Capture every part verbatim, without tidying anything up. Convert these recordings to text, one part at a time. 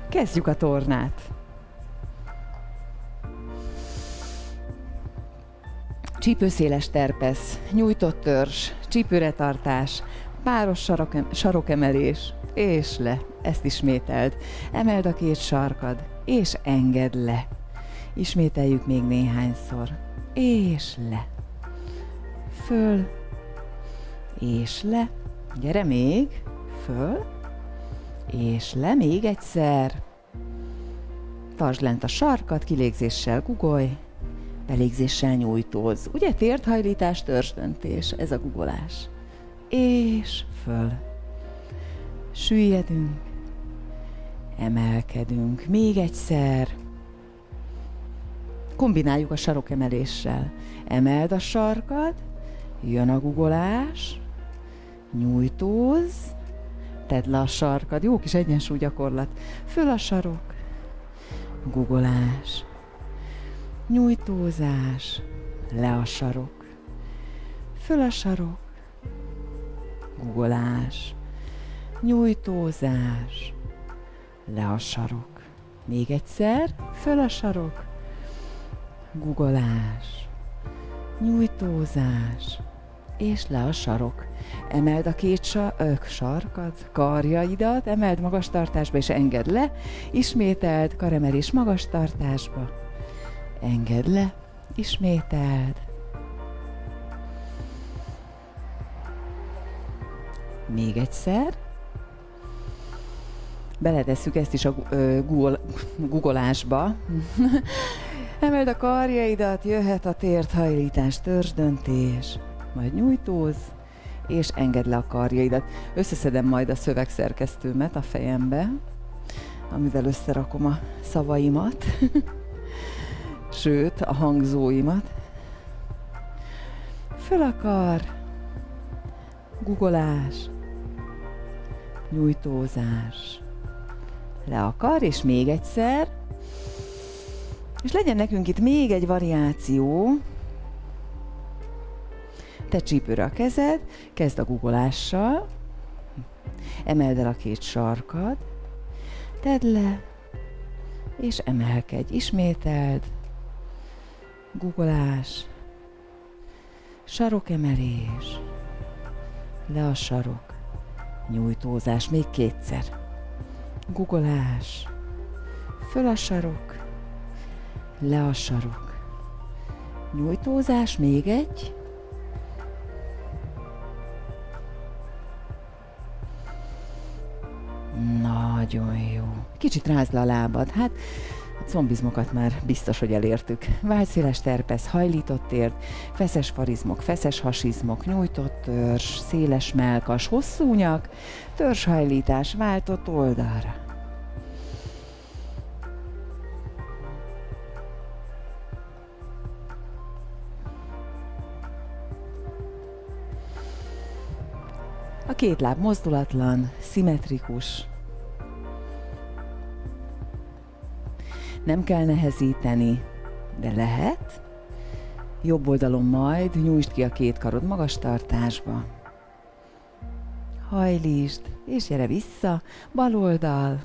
Kezdjük a tornát. Csípőszéles terpesz, nyújtott törzs, csípőre tartás, páros sarok, sarokemelés, és le. Ezt ismételd. Emeld a két sarkad, és engedd le. Ismételjük még néhányszor. És le. Föl. És le. Gyere még. Föl. És le még egyszer. Tartsd lent a sarkat, kilégzéssel guggolj. Belégzéssel nyújtózz. Ugye térthajlítás, törzsdöntés, ez a guggolás. És föl. Süllyedünk. Emelkedünk. Még egyszer. Kombináljuk a sarokemeléssel. Emeld a sarkad, jön a guggolás, nyújtózz, tedd le a sarkad, jó kis egyensúly gyakorlat. Föl a sarok, guggolás, nyújtózás, le a sarok, föl a sarok, guggolás, nyújtózás, le a sarok. Még egyszer, föl a sarok, guggolás, nyújtózás, és le a sarok. Emeld a két sa ök sarkat, karjaidat, emeld magastartásba, és engedd le. Ismételd, karemelés magastartásba. Engedd le, ismételd. Még egyszer. Beletesszük ezt is a guggolásba. Emeld a karjaidat, jöhet a térthajlítás, törzsdöntés, majd nyújtózz, és engedd le a karjaidat. Összeszedem majd a szövegszerkesztőmet a fejembe, amivel összerakom a szavaimat, sőt, a hangzóimat. Föl a kar, guggolás, nyújtózás, le a kar, és még egyszer. És legyen nekünk itt még egy variáció. Te csípőre a kezed, kezd a guggolással, emeld el a két sarkad, tedd le, és emelkedj, ismételd, guggolás, sarokemelés, le a sarok, nyújtózás, még kétszer, guggolás, föl a sarok, le a sarok, nyújtózás, még egy, nagyon jó. Kicsit rázd le a lábad, hát a combizmokat már biztos, hogy elértük. Vállszéles terpesz, hajlított térd, feszes farizmok, feszes hasizmok, nyújtott törzs, széles mellkas, hosszú nyak, törzshajlítás, váltott oldalra. A két láb mozdulatlan, szimmetrikus. Nem kell nehezíteni, de lehet. Jobb oldalon majd nyújtsd ki a két karod magas tartásba. Hajlítsd, és gyere vissza, bal oldal.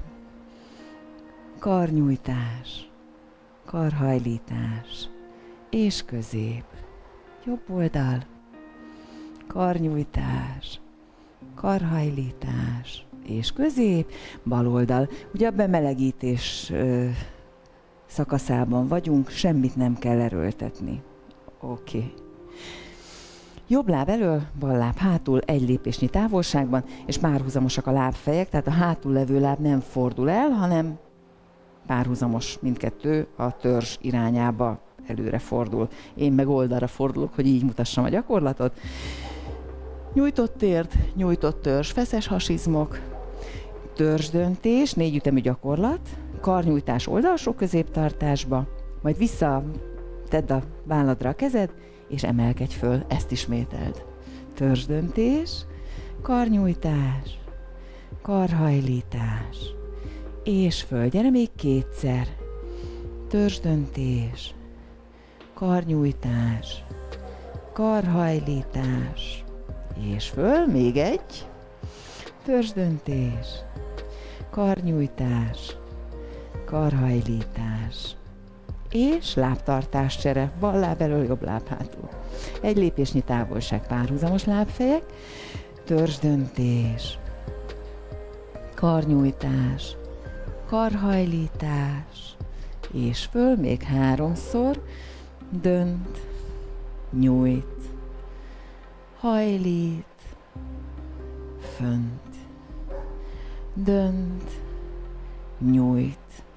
Karnyújtás, karhajlítás, és közép. Jobb oldal, karnyújtás, karhajlítás, és közép, bal oldal. Ugye a bemelegítés ö, szakaszában vagyunk, semmit nem kell erőltetni. Oké. Okay. Jobb láb elől, bal láb hátul, egy lépésnyi távolságban, és párhuzamosak a lábfejek, tehát a hátul levő láb nem fordul el, hanem párhuzamos mindkettő a törzs irányába előre fordul. Én meg oldalra fordulok, hogy így mutassam a gyakorlatot. Nyújtott térd, nyújtott törzs, feszes hasizmok, törzsdöntés, négy ütemű gyakorlat, karnyújtás oldalsó középtartásba, majd vissza tedd a válladra a kezed, és emelkedj föl, ezt ismételd. Törzsdöntés, karnyújtás, karhajlítás, és föl, gyere még kétszer. Törzsdöntés, karnyújtás, karhajlítás, és föl, még egy. Törzsdöntés, karnyújtás, karhajlítás, és lábtartás csere, bal láb elől, jobb láb hátul. Egy lépésnyi távolság, párhuzamos lábfejek, törzsdöntés, karnyújtás, karhajlítás, és föl még háromszor, dönt, nyújt, hajlít, fönt, dönt, nyújt,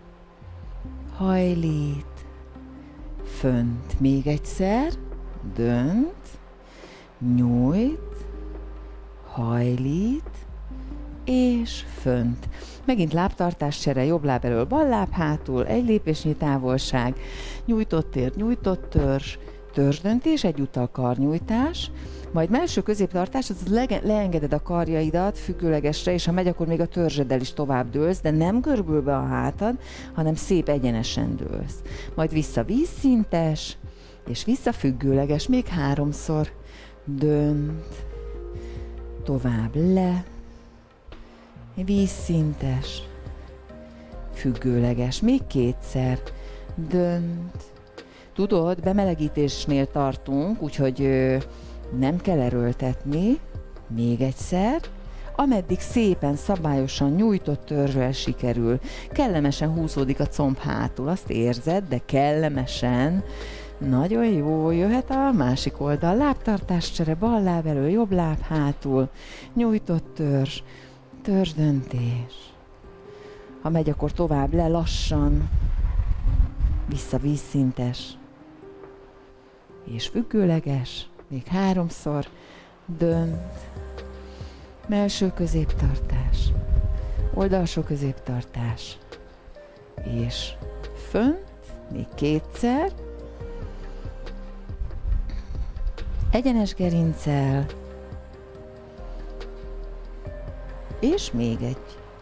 hajlít, fönt. Még egyszer, dönt, nyújt, hajlít, és fönt. Megint lábtartás csere, jobb láb elől, bal láb hátul, egy lépésnyi távolság, nyújtott tér, nyújtott törzs, törzsdöntés, egyúttal karnyújtás, majd melső középtartás, az le- leengeded a karjaidat függőlegesre, és ha megy, akkor még a törzseddel is tovább dőlsz, de nem görbül be a hátad, hanem szép egyenesen dőlsz. Majd vissza vízszintes, és vissza függőleges, még háromszor, dönt, tovább le, vízszintes, függőleges, még kétszer, dönt. Tudod, bemelegítésnél tartunk, úgyhogy ö, nem kell erőltetni, még egyszer, ameddig szépen, szabályosan nyújtott törzsvel sikerül. Kellemesen húzódik a comb hátul, azt érzed, de kellemesen. Nagyon jó, jöhet a másik oldal, lábtartás csere, bal láb elől, jobb láb hátul, nyújtott törzs, törzsdöntés. Ha megy, akkor tovább le, lassan, vissza vízszintes, és függőleges, még háromszor, dönt, melső középtartás, oldalsó középtartás, és fönt, még kétszer, egyenes gerincel, és még egy.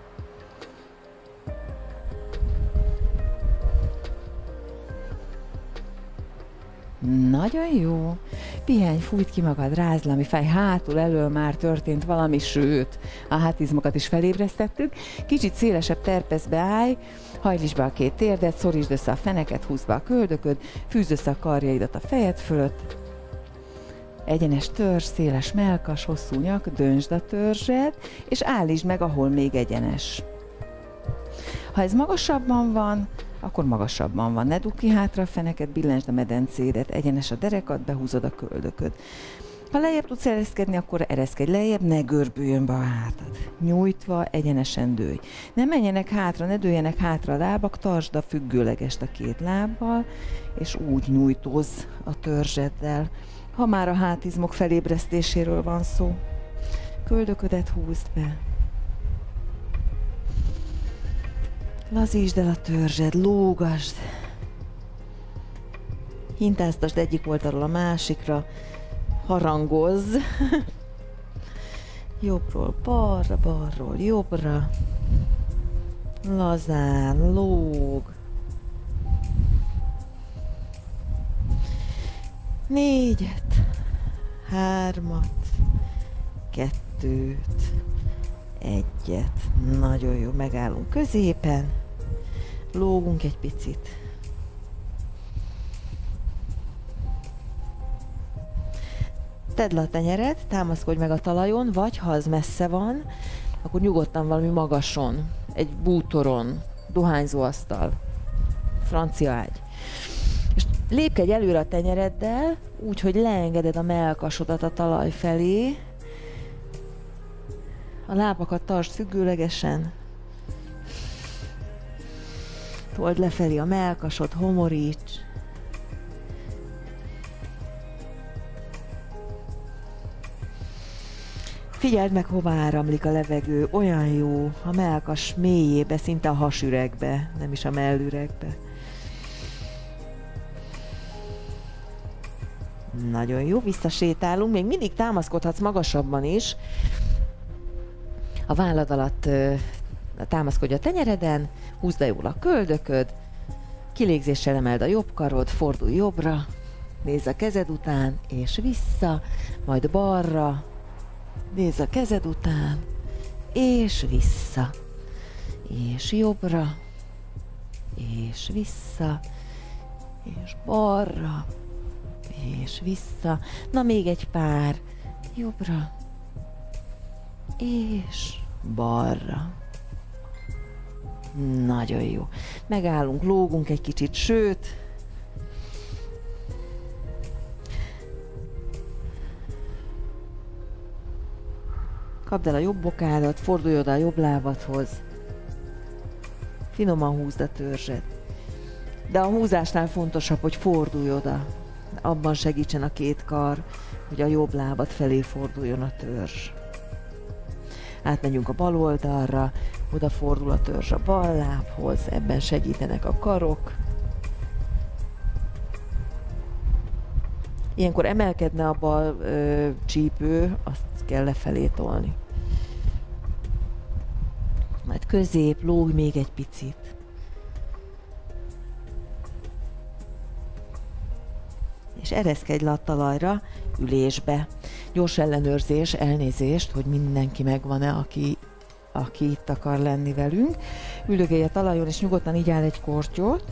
Nagyon jó. Pihenj, fújt ki magad, rázd le, ami fáj, hátul elől már történt valami, sőt, a hátizmokat is felébresztettük. Kicsit szélesebb terpeszbe állj, hajlítsd be a két térdet, szorítsd össze a feneket, húzd be a köldököd, fűzd össze a karjaidat a fejed fölött. Egyenes törzs, széles mellkas, hosszú nyak, döntsd a törzsed, és állítsd meg, ahol még egyenes. Ha ez magasabban van, akkor magasabban van. Ne dugd ki hátra a feneket, billentsd a medencédet, egyenes a derekad, behúzod a köldököd. Ha lejjebb tudsz ereszkedni, akkor ereszkedj lejjebb, ne görbüljön be a hátad. Nyújtva, egyenesen dőlj. Ne menjenek hátra, ne dőljenek hátra a lábak, tartsd a függőlegest a két lábbal, és úgy nyújtózz a törzseddel. Ha már a hátizmok felébresztéséről van szó, köldöködet húzd be. Lazítsd el a törzsed, lógasd. Hintáztasd egyik oldalról a másikra, harangozz. Jobbról balra, balról jobbra. Lazán, lóg. Négyet, hármat, kettőt, egyet. Nagyon jó, megállunk középen. Lógunk egy picit. Tedd le a tenyered, támaszkodj meg a talajon, vagy ha az messze van, akkor nyugodtan valami magason, egy bútoron, dohányzóasztal, francia ágy. És lépkedj előre a tenyereddel, úgy, hogy leengeded a mellkasodat a talaj felé. A lábakat tartsd függőlegesen. Told lefelé a mellkasod, homoríts. Figyeld meg, hova áramlik a levegő, olyan jó, a mellkas mélyébe, szinte a hasüregbe, nem is a mellüregbe. Nagyon jó, visszasétálunk, még mindig támaszkodhatsz magasabban is. A vállad alatt uh, támaszkodj a tenyereden, húzd le jól a köldököd, kilégzéssel emeld a jobb karod, fordulj jobbra, nézz a kezed után, és vissza, majd balra, nézz a kezed után, és vissza, és jobbra, és vissza, és balra, és vissza. Na, még egy pár. Jobbra, és balra. Nagyon jó. Megállunk, lógunk egy kicsit, sőt, kapd el a jobb bokádat, fordulj oda a jobb lábadhoz. Finoman húzd a törzset. De a húzásnál fontosabb, hogy fordulj oda. Abban segítsen a két kar, hogy a jobb lábad felé forduljon a törzs. Átmegyünk a bal oldalra, oda fordul a törzs a bal lábhoz, ebben segítenek a karok. Ilyenkor emelkedne a bal ö, csípő, azt kell lefelé tolni. Majd közép, lóg még egy picit. És ereszkedj le a talajra, ülésbe. Gyors ellenőrzés, elnézést, hogy mindenki megvan-e, aki, aki itt akar lenni velünk. Üldögélj a talajon, és nyugodtan így áll egy kortyot.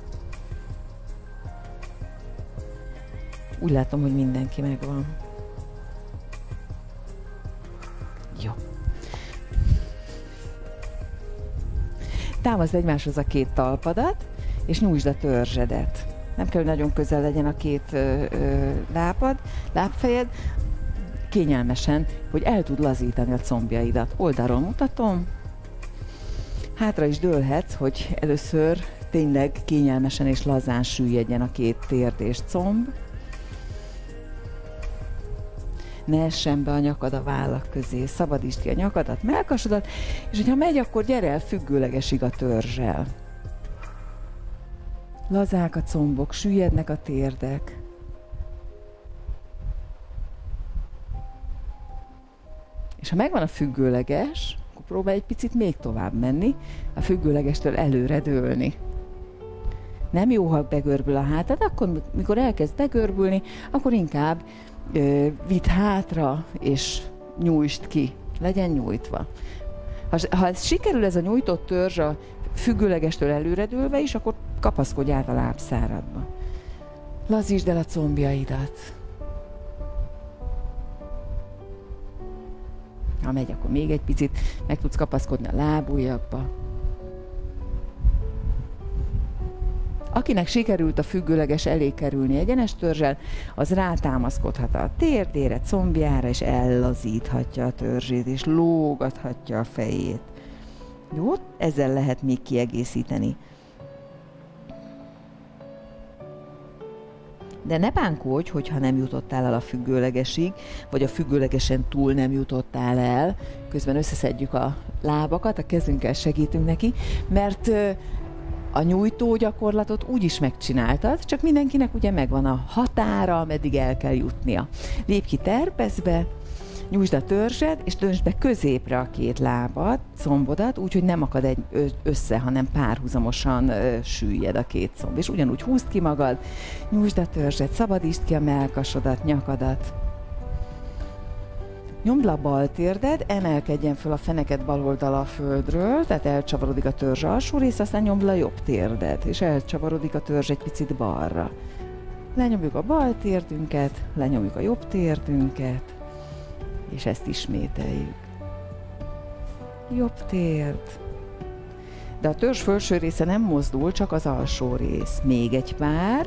Úgy látom, hogy mindenki megvan. Jó. Támaszd egymáshoz a két talpadat, és nyújtsd a törzsedet. Nem kell, hogy nagyon közel legyen a két ö, ö, lábad, lábfejed, kényelmesen, hogy el tud lazítani a combjaidat. Oldalról mutatom, hátra is dőlhetsz, hogy először tényleg kényelmesen és lazán süllyedjen a két térd és comb. Ne essen be a nyakad a vállak közé, szabadítsd ki a nyakadat, mellkasodat, és hogyha megy, akkor gyere el függőlegesig a törzsel. Lazák a combok, süllyednek a térdek. És ha megvan a függőleges, akkor próbálj egy picit még tovább menni, a függőlegestől előre dőlni. Nem jó, ha begörbül a hátad, akkor mikor elkezd begörbülni, akkor inkább ö, vidd hátra, és nyújtsd ki. Legyen nyújtva. Ha, ha ez sikerül, ez a nyújtott törzs a függőlegestől előredőlve is, akkor kapaszkodj át a lábszáradba. Lazítsd el a combjaidat. Ha megy, akkor még egy picit meg tudsz kapaszkodni a lábujjakba. Akinek sikerült a függőleges elé kerülni egyenes törzsel, az rátámaszkodhat a térdére, combjára, és ellazíthatja a törzsét, és lógathatja a fejét. Jó? Ezzel lehet még kiegészíteni. De ne bánkodj, hogyha nem jutottál el a függőlegesig, vagy a függőlegesen túl nem jutottál el. Közben összeszedjük a lábakat, a kezünkkel segítünk neki, mert a nyújtó gyakorlatot úgy is megcsináltad, csak mindenkinek ugye megvan a határa, ameddig el kell jutnia. Lépj ki terpezbe, nyújtsd a törzsed, és döntsd be középre a két lábad, combodat, úgyhogy nem akad egy össze, hanem párhuzamosan ö, süllyed a két comb. És ugyanúgy húzd ki magad, nyújtsd a törzsed, szabadítsd ki a mellkasodat, nyakadat. Nyomd le a bal térded, emelkedjen föl a feneked bal oldala a földről, tehát elcsavarodik a törzs alsó rész, aztán nyomd le a jobb térded, és elcsavarodik a törzs egy picit balra. Lenyomjuk a bal térdünket, lenyomjuk a jobb térdünket, és ezt ismételjük. Jobb térd. De a törzs felső része nem mozdul, csak az alsó rész. Még egy pár.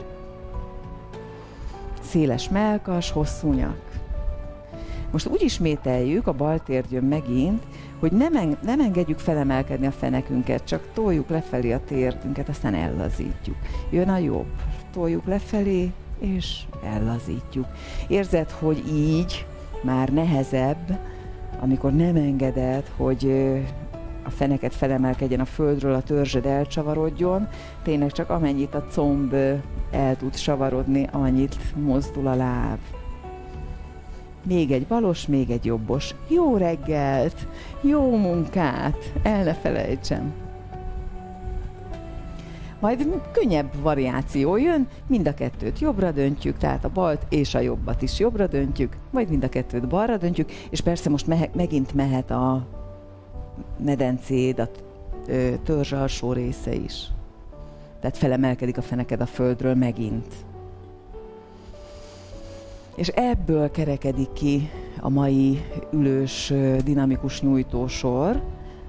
Széles mellkas, hosszú nyak. Most úgy ismételjük, a bal térd jön megint, hogy nem, en- nem engedjük felemelkedni a fenekünket, csak toljuk lefelé a térdünket, aztán ellazítjuk. Jön a jobb. Toljuk lefelé, és ellazítjuk. Érzed, hogy így már nehezebb, amikor nem engeded, hogy a feneket felemelkedjen a földről, a törzsed elcsavarodjon, tényleg csak amennyit a comb el tud savarodni, annyit mozdul a láb. Még egy balos, még egy jobbos. Jó reggelt, jó munkát, el ne felejtsem. Majd könnyebb variáció jön, mind a kettőt jobbra döntjük, tehát a balt és a jobbat is jobbra döntjük, majd mind a kettőt balra döntjük, és persze most mehe, megint mehet a medencéd, a törzs alsó része is. Tehát felemelkedik a feneked a földről megint. És ebből kerekedik ki a mai ülős, dinamikus nyújtósor.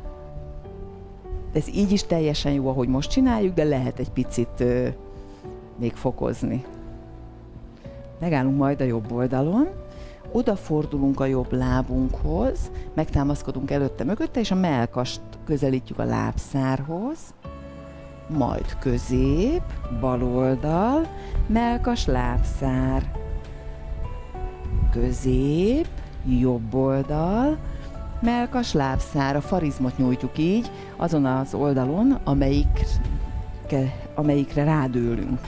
Ez így is teljesen jó, ahogy most csináljuk, de lehet egy picit euh, még fokozni. Megállunk majd a jobb oldalon, odafordulunk a jobb lábunkhoz, megtámaszkodunk előtte mögötte, és a mellkast közelítjük a lábszárhoz, majd közép, bal oldal, mellkas, lábszár, közép, jobb oldal, mellkas, lábszár, a farizmot nyújtjuk így, azon az oldalon, amelyik, amelyikre rádőlünk.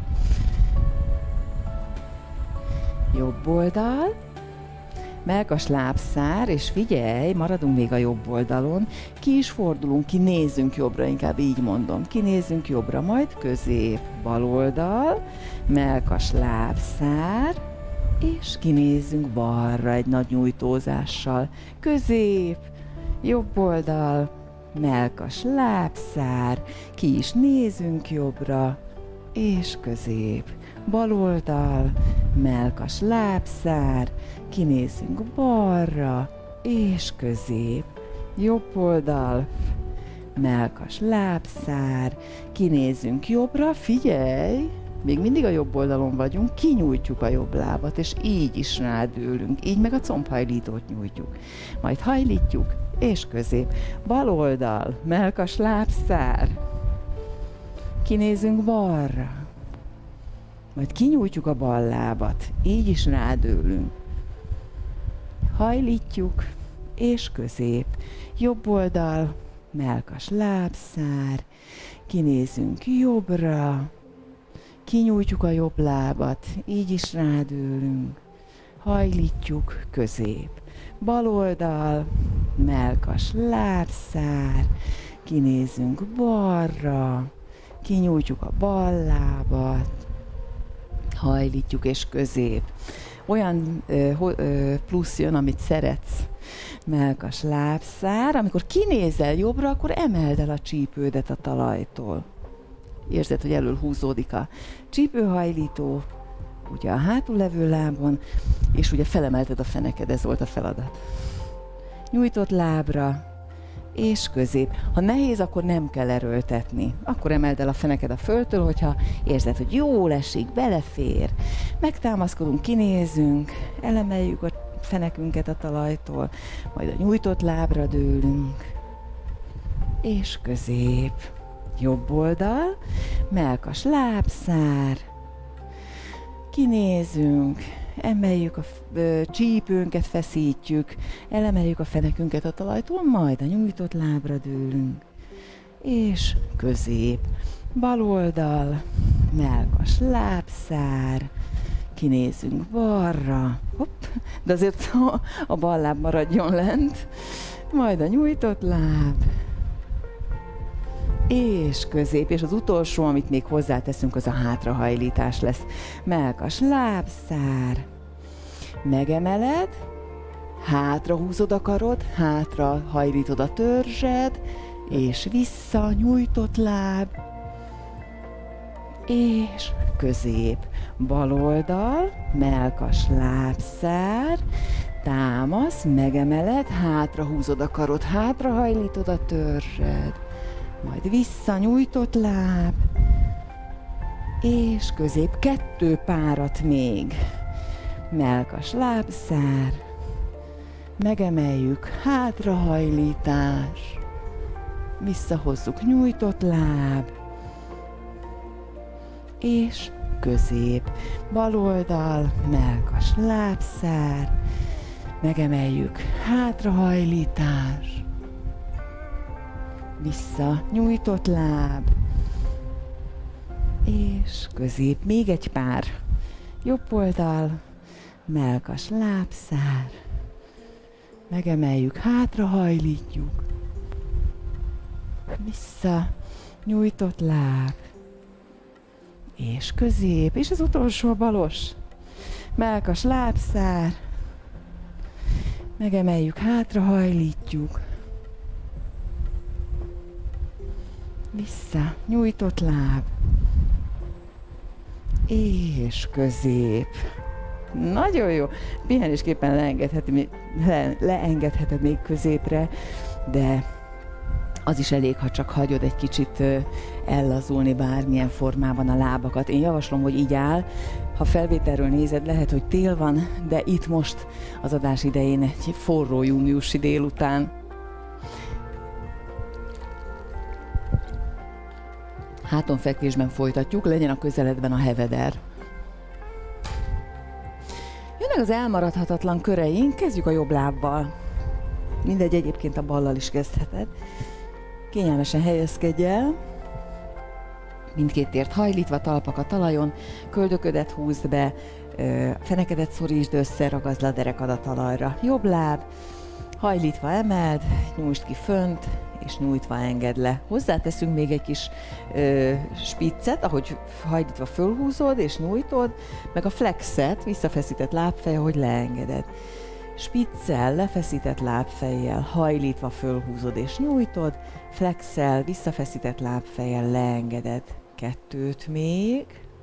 Jobb oldal, mellkas, lábszár, és figyelj, maradunk még a jobb oldalon, ki is fordulunk, kinézzünk jobbra, inkább így mondom, kinézzünk jobbra, majd közép, bal oldal, mellkas, lábszár, és kinézzünk balra egy nagy nyújtózással, közép, jobb oldal, mellkas, lábszár, ki is nézünk jobbra, és közép, bal oldal, mellkas, lábszár, kinézünk balra, és közép, jobb oldal, mellkas, lábszár, kinézünk jobbra, figyelj, még mindig a jobb oldalon vagyunk, kinyújtjuk a jobb lábat, és így is rádőlünk, így meg a combhajlítót nyújtjuk. Majd hajlítjuk, és közép, bal oldal, mellkas, lábszár, kinézünk balra, majd kinyújtjuk a bal lábat, így is rádőlünk. Hajlítjuk, és közép, jobb oldal, mellkas, lábszár, kinézünk jobbra, kinyújtjuk a jobb lábat, így is rádőlünk. Hajlítjuk, közép, bal oldal, mellkas, lábszár, kinézünk balra, kinyújtjuk a bal lábat, hajlítjuk, és közép. Olyan ö, ö, plusz jön, amit szeretsz. Mellkas, lábszár. Amikor kinézel jobbra, akkor emeld el a csípődet a talajtól. Érzed, hogy elől húzódik a csípőhajlító, ugye a hátul levő lábon, és ugye felemelted a feneked, ez volt a feladat. Nyújtott lábra, és közép. Ha nehéz, akkor nem kell erőltetni. Akkor emeld el a feneked a földtől, hogyha érzed, hogy jól esik, belefér. Megtámaszkodunk, kinézünk, elemeljük a fenekünket a talajtól, majd a nyújtott lábra dőlünk, és közép. Jobb oldal, mellkas, lábszár, kinézünk, emeljük a ö, csípőnket, feszítjük, elemeljük a fenekünket a talajtól, majd a nyújtott lábra dőlünk, és közép, bal oldal, mellkas, lábszár, kinézünk balra, hopp, de azért a, a bal láb maradjon lent, majd a nyújtott láb, és közép, és az utolsó, amit még hozzáteszünk, az a hátrahajlítás lesz. Mellkas, lábszár, megemeled, hátra húzod a karod, hátra hajlítod a törzsed, és vissza, nyújtott láb, és közép, bal oldal, mellkas, lábszár, támasz, megemeled, hátra húzod a karod, hátra hajlítod a törzsed, majd vissza, nyújtott láb, és közép, kettő párat még. Mellkas, lábszár, megemeljük, hátrahajlítás, visszahozzuk, nyújtott láb, és közép, bal oldal, mellkas, lábszár, megemeljük, hátrahajlítás, vissza, nyújtott láb, és közép, még egy pár, jobb oldal, mellkas, lábszár, megemeljük, hátrahajlítjuk, vissza, nyújtott láb, és közép, és az utolsó balos, mellkas, lábszár, megemeljük, hátrahajlítjuk, vissza, nyújtott láb, és közép. Nagyon jó. Pihenésképpen leengedheted, le, leengedheted még középre, de az is elég, ha csak hagyod egy kicsit ellazulni bármilyen formában a lábakat. Én javaslom, hogy így áll. Ha felvételről nézed, lehet, hogy tél van, de itt most az adás idején egy forró júniusi délután. Hátonfekvésben folytatjuk, legyen a közeledben a heveder. Jönnek az elmaradhatatlan köreink, kezdjük a jobb lábbal. Mindegy, egyébként a ballal is kezdheted. Kényelmesen helyezkedj el, mindkét tért hajlítva, talpak a talajon, köldöködet húzd be, fenekedet szorítsd össze, ragaszd le a derekad a talajra. Jobb láb, hajlítva emeld, nyújtsd ki fönt, és nyújtva engedd le. Hozzáteszünk még egy kis ö, spiccet, ahogy hajlítva fölhúzod és nyújtod, meg a flexet, visszafeszített lábfej, ahogy leengeded. Spiccel, lefeszített lábfejjel, hajlítva fölhúzod és nyújtod, flexel, visszafeszített lábfejjel leengeded. Kettőt még,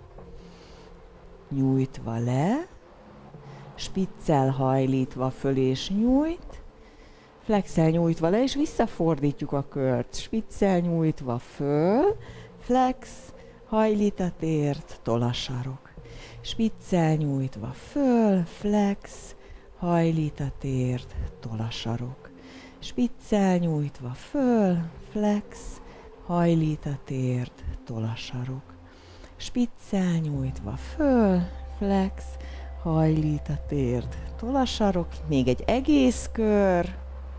nyújtva le, spiccel hajlítva föl és nyújt, flexel nyújtva le, és visszafordítjuk a kört, spiccel nyújtva föl, flex, hajlít a tért, tol a sarok. Spiccel nyújtva föl, flex, hajlít a tért, tol a sarok. Spiccel nyújtva föl, flex, hajlít a tért, tol a sarok. Spiccel nyújtva föl, flex, hajlít a tért, tol a sarok. Még egy egész kör.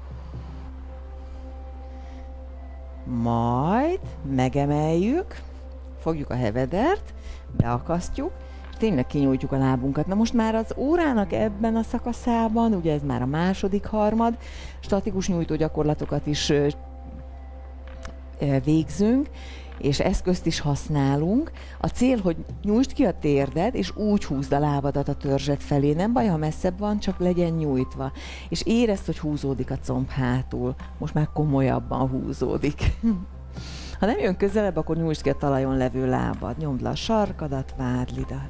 Majd megemeljük, fogjuk a hevedert, beakasztjuk, tényleg kinyújtjuk a lábunkat. Na most már az órának ebben a szakaszában, ugye ez már a második harmad, statikus nyújtó gyakorlatokat is végzünk, és eszközt is használunk. A cél, hogy nyújtsd ki a térded, és úgy húzd a lábadat a törzsed felé. Nem baj, ha messzebb van, csak legyen nyújtva. És érezd, hogy húzódik a comb hátul. Most már komolyabban húzódik. Ha nem jön közelebb, akkor nyújtsd ki a talajon levő lábad. Nyomd le a sarkadat, vádlidat.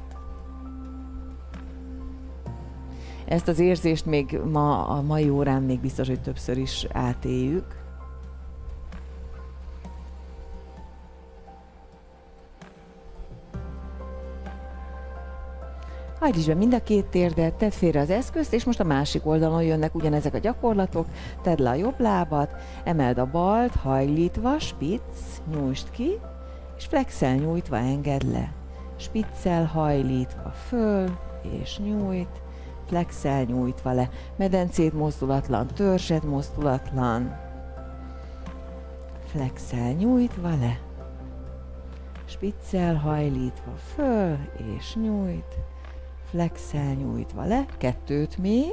Ezt az érzést még ma, a mai órán még biztos, hogy többször is átéljük. Hajtsd be mind a két térdet, tedd félre az eszközt, és most a másik oldalon jönnek ugyanezek a gyakorlatok. Tedd le a jobb lábat, emeld a balt, hajlítva, spicc, nyújtsd ki, és flexel nyújtva engedd le. Spiccel hajlítva föl, és nyújt, flexel nyújtva le. Medencéd mozdulatlan, törzsed mozdulatlan. Flexel nyújtva le. Spiccel hajlítva föl, és nyújt. Flexel nyújtva le, kettőt még.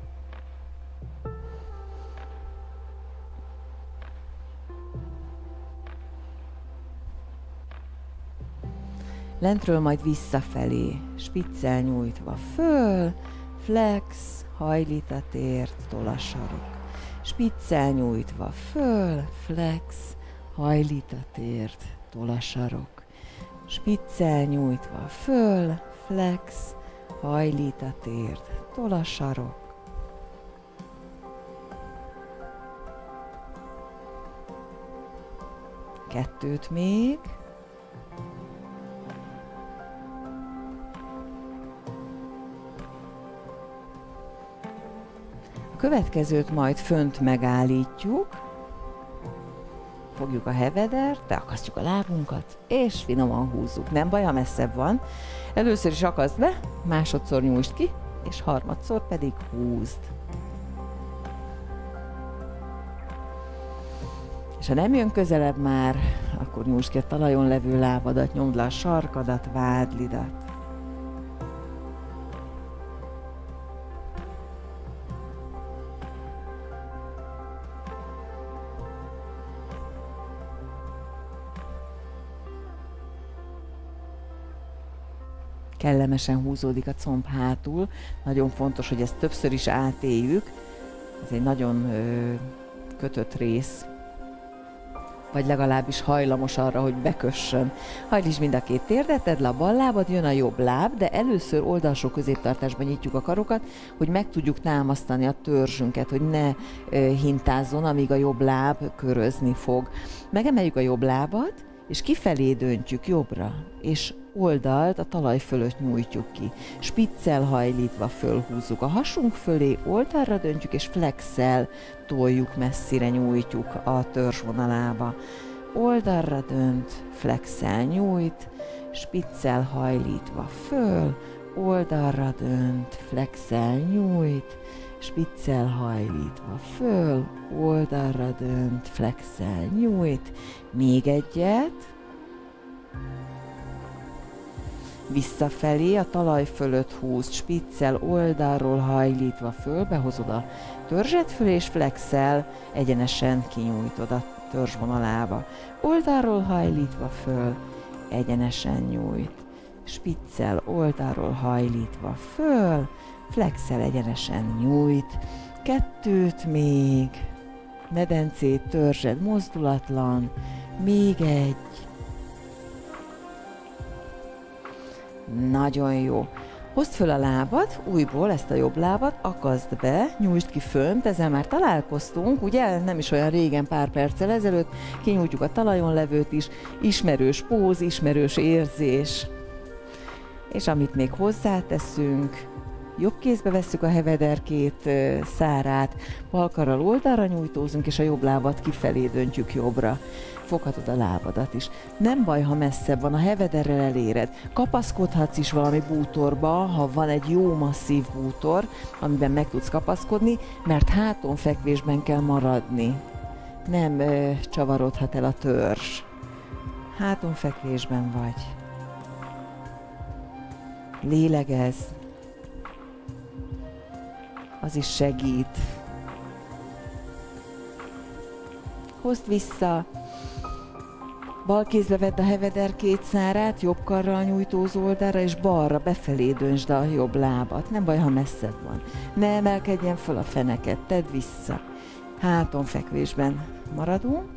Lentről majd visszafelé, spiccel nyújtva föl, flex, hajlít a tért, tol a sarok. Spiccel nyújtva föl, flex, hajlít a tért, tol a sarok. Spiccel nyújtva föl, flex, hajlít a tért, tol a sarok. Kettőt még. A következőt majd fönt megállítjuk. Fogjuk a hevedert, beakasztjuk a lábunkat, és finoman húzzuk. Nem baj, ha messzebb van. Először is akaszd be, másodszor nyújtsd ki, és harmadszor pedig húzd. És ha nem jön közelebb már, akkor nyújtsd ki a talajon levő lábadat, nyomd le a sarkadat, vádlidat. Kellemesen húzódik a comb hátul. Nagyon fontos, hogy ezt többször is átéljük. Ez egy nagyon ö, kötött rész. vagy legalábbis hajlamos arra, hogy bekössön. Hajlítsd mind a két térdet, tedd le a bal lábad, jön a jobb láb, de először oldalsó középtartásban nyitjuk a karokat, hogy meg tudjuk támasztani a törzsünket, hogy ne e, hintázzon, amíg a jobb láb körözni fog. Megemeljük a jobb lábat, és kifelé döntjük jobbra, és oldalt a talaj fölött nyújtjuk ki. Spiccel hajlítva fölhúzzuk a hasunk fölé, oldalra döntjük, és flexel toljuk messzire, nyújtjuk a törzsvonalába. Oldalra dönt, flexel nyújt, spiccel hajlítva föl, oldalra dönt, flexel nyújt, spiccel hajlítva föl, oldalra dönt, flexel nyújt, még egyet, visszafelé a talaj fölött húzd, spiccel oldalról hajlítva föl, behozod a törzset föl, és flexel egyenesen kinyújtod a törzsvonalába. Oldalról hajlítva föl, egyenesen nyújt, spiccel oldalról hajlítva föl, flexel egyenesen nyújt, kettőt még, medencét, törzsed mozdulatlan, még egy, nagyon jó. Hozd föl a lábad, újból ezt a jobb lábat, akaszd be, nyújtsd ki fönt, ezzel már találkoztunk, ugye? Nem is olyan régen, pár perccel ezelőtt, kinyújtjuk a talajon levőt is, ismerős póz, ismerős érzés. És amit még hozzáteszünk, jobb kézbe vesszük a hevederkét szárát, bal karral oldalra nyújtózunk, és a jobb lábat kifelé döntjük jobbra. Foghatod a lábadat is. Nem baj, ha messzebb van, a hevederrel eléred. Kapaszkodhatsz is valami bútorba, ha van egy jó masszív bútor, amiben meg tudsz kapaszkodni, mert háton fekvésben kell maradni. Nem ö, csavarodhat el a törzs. Háton fekvésben vagy. Lélegezz. Az is segít. Hozd vissza. Bal kézbe vedd a heveder két szárát, jobb karral nyújtóz oldalra, és balra befelé döntsd a jobb lábat. Nem baj, ha messzebb van. Ne emelkedjen föl a feneket, tedd vissza. Háton fekvésben maradunk.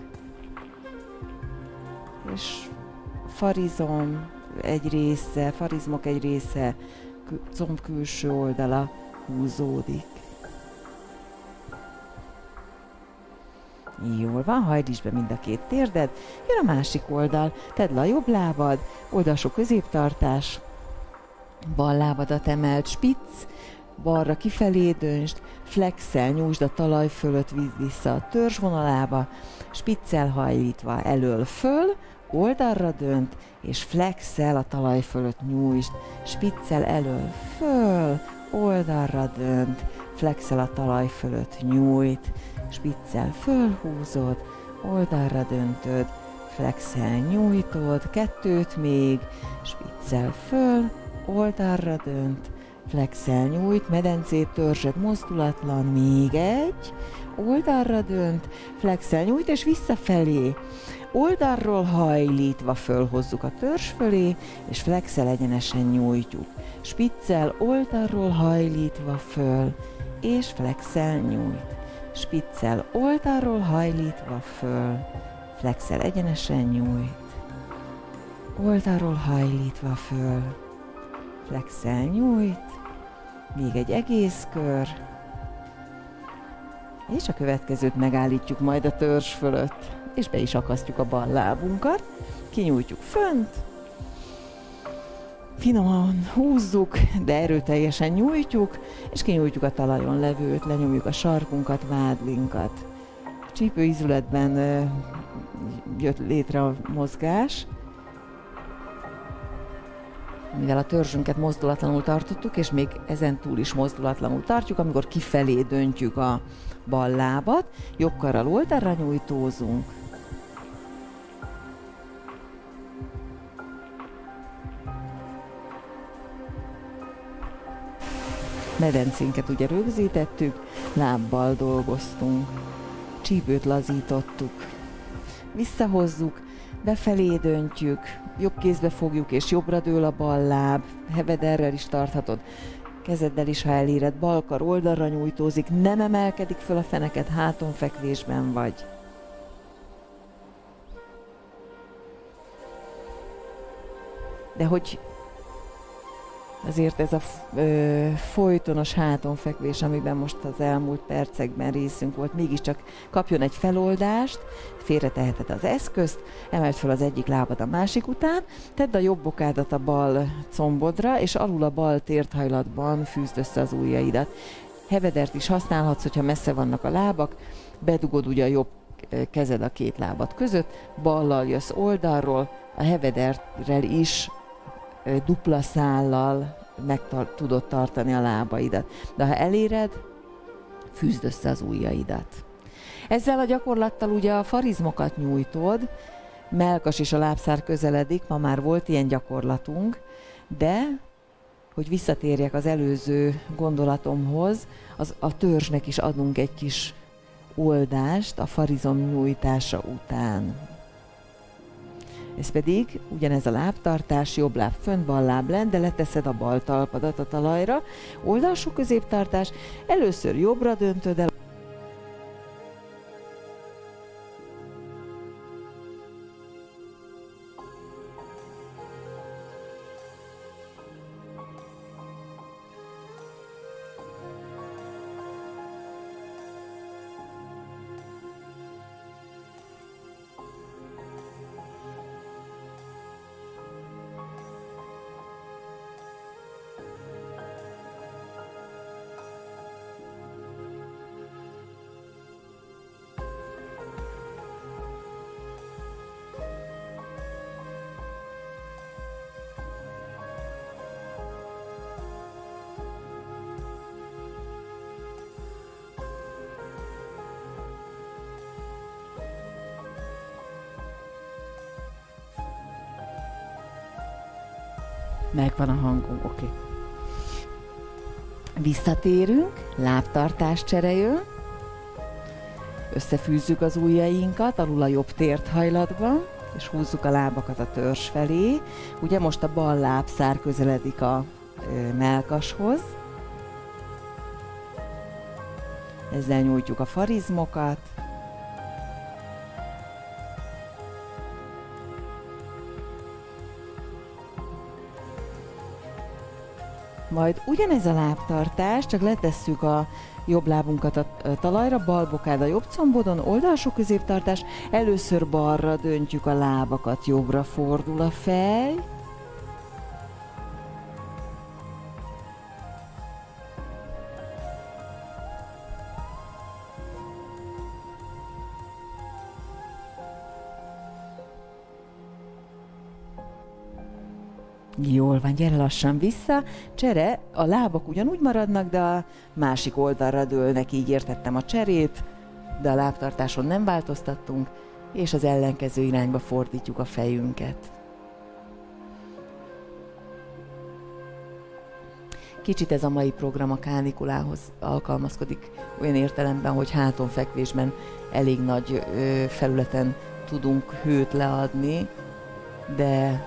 És farizom egy része, farizmok egy része, comb külső oldala húzódik. Jól van, hajlítsd be mind a két térded, jön a másik oldal, tedd le a jobb lábad, oldalsó középtartás, bal lábadat emelt, spicc, balra kifelé döntsd, flexel, nyújtsd a talaj fölött, vidd vissza a törzsvonalába, spiccel hajlítva elől föl, oldalra dönt, és flexel a talaj fölött nyújtsd, spiccel elől föl, oldalra dönt, flexel a talaj fölött nyújt, spiccel fölhúzod, oldalra döntöd, flexel nyújtod, kettőt még, spiccel föl, oldalra dönt, flexel nyújt, medencét törzsed mozdulatlan, még egy, oldalra dönt, flexel nyújt, és visszafelé. Oldalról hajlítva fölhozzuk a törzs fölé, és flexel egyenesen nyújtjuk. Spiccel oldalról hajlítva föl, és flexel nyújt. Spiccel oldalról hajlítva föl, flexel egyenesen nyújt. Oldalról hajlítva föl, flexel nyújt. Még egy egész kör. És a következőt megállítjuk majd a törzs fölött. És be is akasztjuk a bal lábunkat, kinyújtjuk fönt, finoman húzzuk, de erőteljesen nyújtjuk, és kinyújtjuk a talajon levőt, lenyomjuk a sarkunkat, vádlinkat. A csípőízületben ö, jött létre a mozgás, mivel a törzsünket mozdulatlanul tartottuk, és még ezen túl is mozdulatlanul tartjuk, amikor kifelé döntjük a bal lábat, jobb karral oldalra nyújtózunk, medencénket ugye rögzítettük, lábbal dolgoztunk, csípőt lazítottuk, visszahozzuk, befelé döntjük, jobb kézbe fogjuk, és jobbra dől a bal láb, hevederrel is tarthatod, kezeddel is, ha eléred, balkar oldalra nyújtózik, nem emelkedik föl a feneket, háton fekvésben vagy. de hogy azért ez a ö, folytonos hátonfekvés, amiben most az elmúlt percekben részünk volt, mégiscsak kapjon egy feloldást, félreteheted az eszközt, emeld fel az egyik lábad a másik után, tedd a jobb bokádat a bal combodra, és alul a bal térthajlatban fűzd össze az ujjaidat. Hevedert is használhatsz, hogyha messze vannak a lábak, bedugod ugye a jobb kezed a két lábad között, ballal jössz oldalról, a hevederrel is dupla szállal meg tar- tudod tartani a lábaidat. De ha eléred, fűzd össze az ujjaidat. Ezzel a gyakorlattal ugye a farizmokat nyújtod, mellkas és a lábszár közeledik, ma már volt ilyen gyakorlatunk, de hogy visszatérjek az előző gondolatomhoz, az a törzsnek is adunk egy kis oldást a farizom nyújtása után. Ez pedig ugyanez a lábtartás, jobb láb fönt, bal láb lent, de leteszed a bal talpadat a talajra, oldalsó középtartás, először jobbra döntöd el, megvan a hangom, oké. Okay. Visszatérünk, lábtartás cserejön, összefűzzük az ujjainkat alul a jobb térthajlatban, és húzzuk a lábakat a törzs felé. Ugye most a bal lábszár közeledik a ö, mellkashoz. Ezzel nyújtjuk a farizmokat. Majd ugyanez a lábtartás, csak letesszük a jobb lábunkat a talajra, bal bokád a jobb combodon, oldalsó középtartás, először balra döntjük a lábakat, jobbra fordul a fej. Jól van, gyere lassan vissza. Csere, a lábak ugyanúgy maradnak, de a másik oldalra dőlnek, így értettem a cserét, de a lábtartáson nem változtattunk, és az ellenkező irányba fordítjuk a fejünket. Kicsit ez a mai program a kánikulához alkalmazkodik, olyan értelemben, hogy hátonfekvésben elég nagy ö, felületen tudunk hőt leadni, de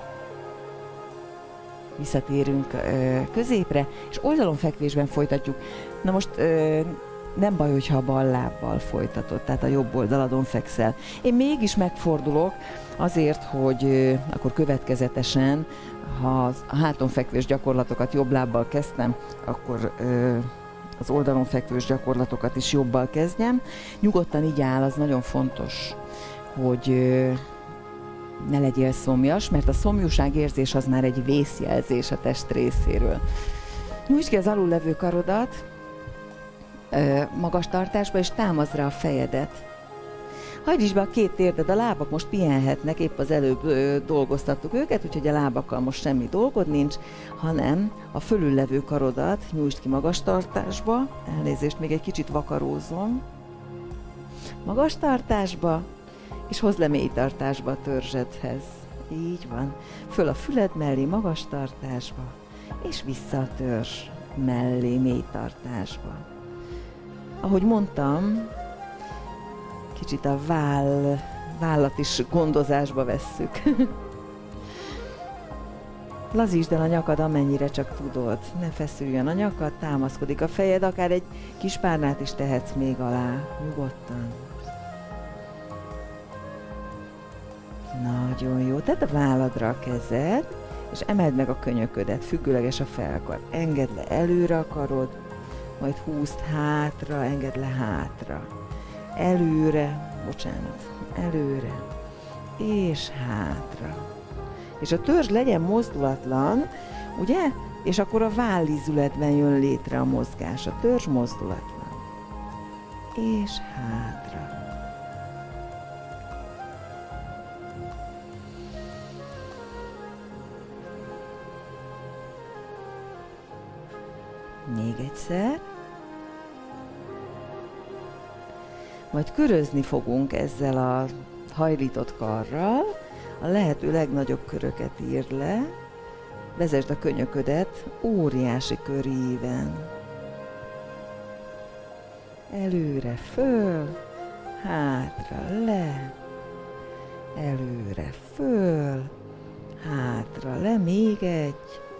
visszatérünk ö, középre, és oldalon fekvésben folytatjuk. Na most ö, nem baj, hogyha a bal lábbal folytatod, tehát a jobb oldaladon fekszel. Én mégis megfordulok azért, hogy ö, akkor következetesen, ha a hátonfekvés gyakorlatokat jobb lábbal kezdtem, akkor ö, az oldalon fekvős gyakorlatokat is jobbal kezdjem. Nyugodtan így áll, az nagyon fontos, hogy ö, ne legyél szomjas, mert a szomjúság érzés az már egy vészjelzés a test részéről. Nyújtsd ki az alul levő karodat ö, magas tartásba, és támaszd rá a fejedet. Hagyd is be a két térded, a lábak most pihenhetnek, épp az előbb ö, dolgoztattuk őket, úgyhogy a lábakkal most semmi dolgod nincs, hanem a fölüllevő karodat nyújtsd ki magas tartásba, elnézést, még egy kicsit vakarózom, magas tartásba, és hozd le mély tartásba a törzsedhez. Így van. Föl a füled mellé, magas tartásba, és vissza a törzs mellé, mély tartásba. Ahogy mondtam, kicsit a váll, vállat is gondozásba vesszük. Lazítsd el a nyakad, amennyire csak tudod. Ne feszüljön a nyakad, támaszkodik a fejed, akár egy kis párnát is tehetsz még alá, nyugodtan. Nagyon jó. Tedd a válladra a kezed, és emeld meg a könyöködet, függőleges a felkar. Engedd le előre a karod, majd húzd hátra, engedd le hátra. Előre, bocsánat, előre, és hátra. És a törzs legyen mozdulatlan, ugye? És akkor a vállízületben jön létre a mozgás. A törzs mozdulatlan. És hátra. Még egyszer. Majd körözni fogunk ezzel a hajlított karral. A lehető legnagyobb köröket írd le. Vezesd a könyöködet óriási köríven. Előre, föl, hátra, le. Előre, föl, hátra, le. Még egy.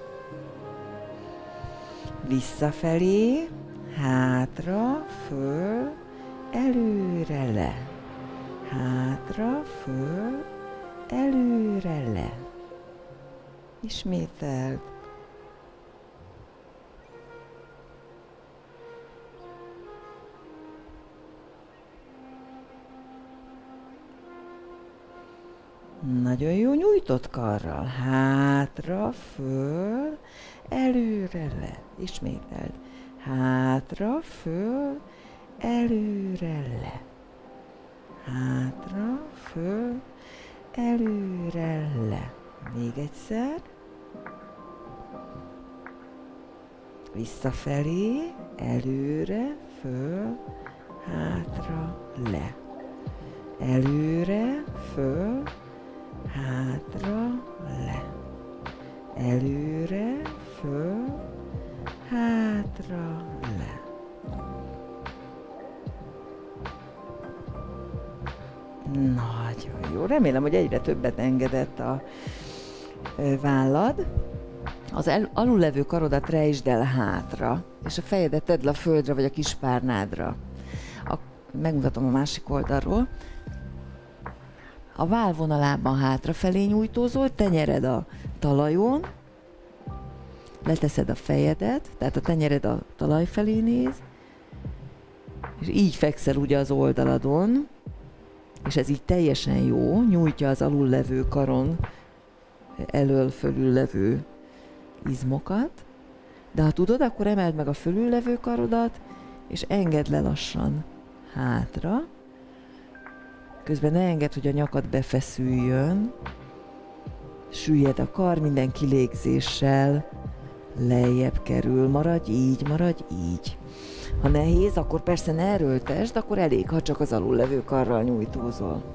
Visszafelé, hátra, föl, előre, le. Hátra, föl, előre, le. Ismételd. Nagyon jó, nyújtott karral. Hátra, föl, előre, le. Ismételd. Hátra, föl, előre, le. Hátra, föl, előre, le. Még egyszer. Visszafelé, előre, föl, hátra, le. Előre, föl, hátra, le. Előre, föl, hátra, le. Nagyon jó. Remélem, hogy egyre többet engedett a vállad. Az el, alullevő karodat rejtsd el hátra, és a fejedet tedd le a földre, vagy a kispárnádra. A, megmutatom a másik oldalról. A vállvonalában hátrafelé nyújtózol, tenyered a talajon, leteszed a fejedet, tehát a tenyered a talaj felé néz, és így fekszel ugye az oldaladon, és ez így teljesen jó, nyújtja az alullevő karon elől-fölül levő izmokat, de ha tudod, akkor emeld meg a fölül levő karodat, és engedd le lassan hátra. Közben ne engedd, hogy a nyakad befeszüljön, süllyed a kar, minden kilégzéssel lejjebb kerül, maradj így, maradj így. Ha nehéz, akkor persze ne erőltesd, akkor elég, ha csak az alullevő karral nyújtózol.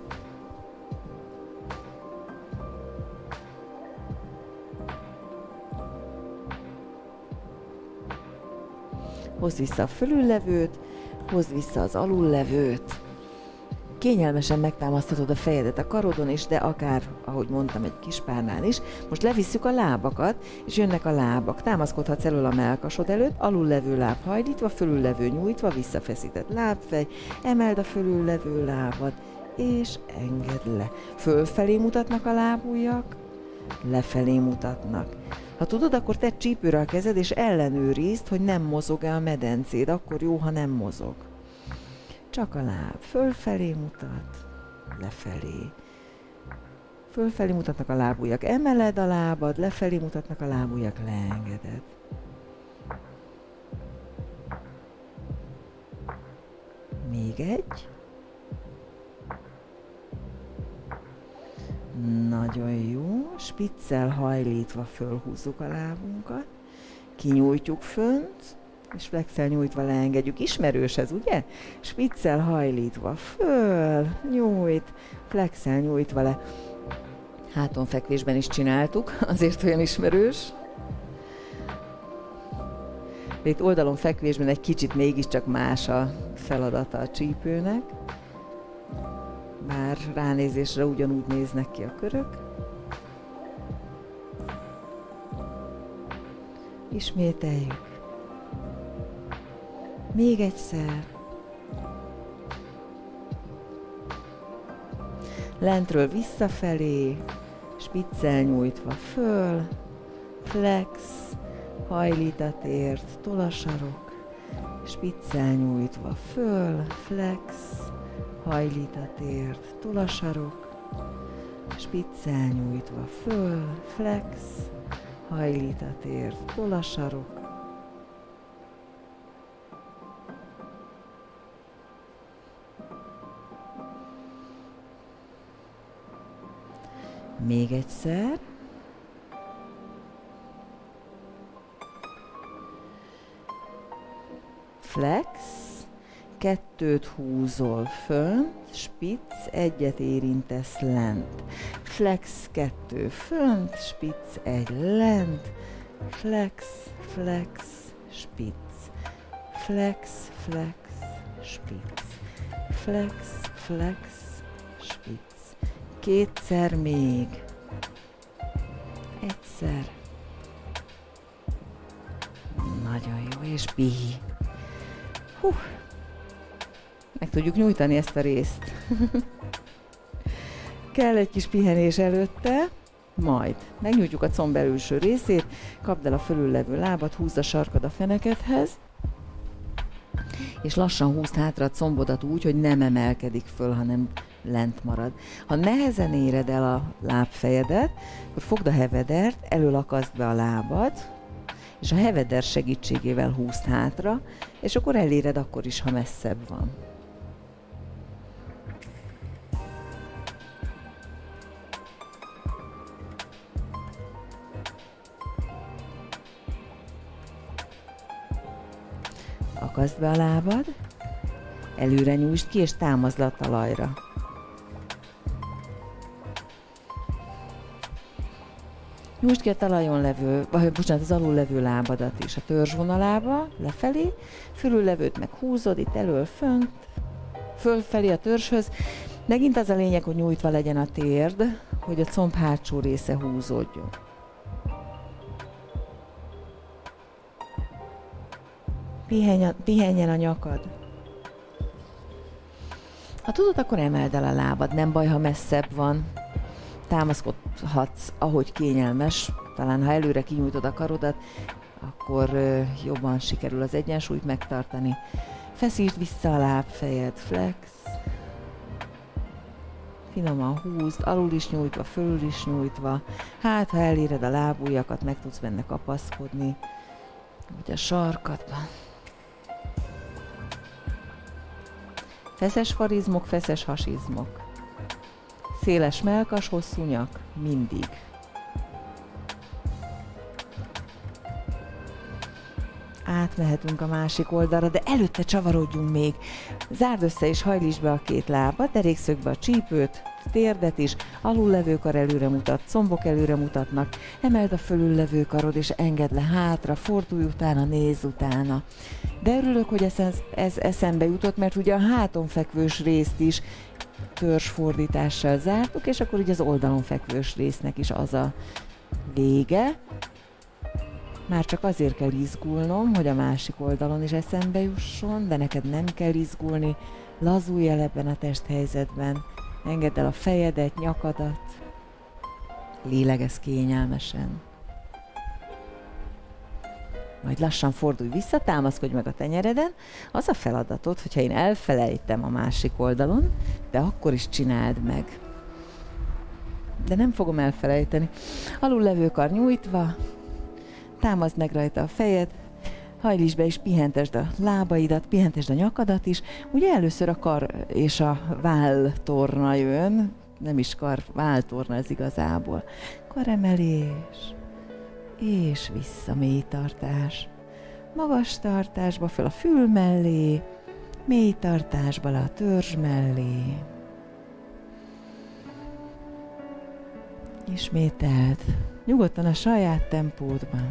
Hozd vissza a fölüllevőt, hozd vissza az alullevőt. Kényelmesen megtámaszthatod a fejedet a karodon is, de akár, ahogy mondtam, egy kispárnán is. Most levisszük a lábakat, és jönnek a lábak. Támaszkodhatsz elől a mellkasod előtt, alullevő láb hajlítva, fölüllevő nyújtva, visszafeszített lábfej, emeld a fölüllevő lábad, és engedd le. Fölfelé mutatnak a lábujjak, lefelé mutatnak. Ha tudod, akkor tedd csípőre a kezed, és ellenőrizd, hogy nem mozog-e a medencéd, akkor jó, ha nem mozog. Csak a láb fölfelé mutat, lefelé. Fölfelé mutatnak a lábujjak, emeled a lábad, lefelé mutatnak a lábujjak, leengeded. Még egy. Nagyon jó. Spiccel hajlítva fölhúzzuk a lábunkat, kinyújtjuk fönt, és flexel nyújtva leengedjük. Ismerős ez, ugye? Spiccel hajlítva föl, nyújt, flexel nyújtva le. Háton fekvésben is csináltuk, azért olyan ismerős. De itt oldalon fekvésben egy kicsit mégiscsak más a feladata a csípőnek. Bár ránézésre ugyanúgy néznek ki a körök. Ismételjük. Még egyszer. Lentről visszafelé, spiccel nyújtva föl, flex, hajlít a tért, tol a sarok, spiccel nyújtva föl, flex, hajlít a tért, tol a sarok, spiccel nyújtva föl, flex, hajlít a tért, tol a sarok. Még egyszer. Flex, kettőt húzol fönt, spitz, egyet érintesz lent. Flex, kettő fönt, spitz, egy lent. Flex, flex, spitz. Flex, flex, spitz. Flex, flex, spitz. Kétszer még. Egyszer. Nagyon jó, és pihi. Hú. Meg tudjuk nyújtani ezt a részt. Kell egy kis pihenés előtte, majd megnyújtjuk a comb előső részét, kapd el a fölüllevő lábat, húzd a sarkad a fenekedhez, és lassan húzd hátra a combodat úgy, hogy nem emelkedik föl, hanem lent marad. Ha nehezen éred el a lábfejedet, akkor fogd a hevedert, előlakaszd be a lábad, és a heveder segítségével húzd hátra, és akkor eléred akkor is, ha messzebb van. Akaszd be a lábad, előre nyújtsd ki, és támaszd le a talajra. Nyújtsd ki a talajon levő, vagy bocsánat, az alul levő lábadat is a törzsvonalába, lefelé, fölüllevőt meg húzod, itt elől fönt, fölfelé a törzshöz. Megint az a lényeg, hogy nyújtva legyen a térd, hogy a comb hátsó része húzódjon. Pihenj, pihenjen a nyakad. Ha tudod, akkor emeld el a lábad, nem baj, ha messzebb van. Támaszkodhatsz, ahogy kényelmes. Talán ha előre kinyújtod a karodat, akkor ö, jobban sikerül az egyensúlyt megtartani. Feszítsd vissza a lábfejed, flex. Finoman húzd, alul is nyújtva, fölül is nyújtva. Hát, ha eléred a lábujjakat, meg tudsz benne kapaszkodni. Úgy a sarkadban. Feszes farizmok, feszes hasizmok. Széles mellkas, hosszú nyak, mindig. Átmehetünk a másik oldalra, de előtte csavarodjunk még. Zárd össze és hajlítsd be a két lábat, derékszögbe a csípőt, térdet is, alul levő kar előre mutat, combok előre mutatnak, emeld a fölül levő karod és engedd le hátra, fordulj utána, nézz utána. De örülök, hogy ez, ez eszembe jutott, mert ugye a háton fekvős részt is törzsfordítással zártuk, és akkor ugye az oldalon fekvős résznek is az a vége. Már csak azért kell izgulnom, hogy a másik oldalon is eszembe jusson, de neked nem kell izgulni, lazulj el ebben a testhelyzetben, engedd el a fejedet, nyakadat, lélegezz kényelmesen. Majd lassan fordulj vissza, támaszkodj meg a tenyereden. Az a feladatod, hogyha én elfelejtem a másik oldalon, de akkor is csináld meg. De nem fogom elfelejteni. Alul levő kar nyújtva, támaszd meg rajta a fejed, hajlíts be és pihentesd a lábaidat, pihentesd a nyakadat is. Ugye először a kar és a válltorna jön, nem is kar, válltorna ez igazából. Karemelés, és vissza, mély tartás. Magas tartásba fel a fül mellé, mély tartásba le a törzs mellé. Ismételd, nyugodtan a saját tempódban.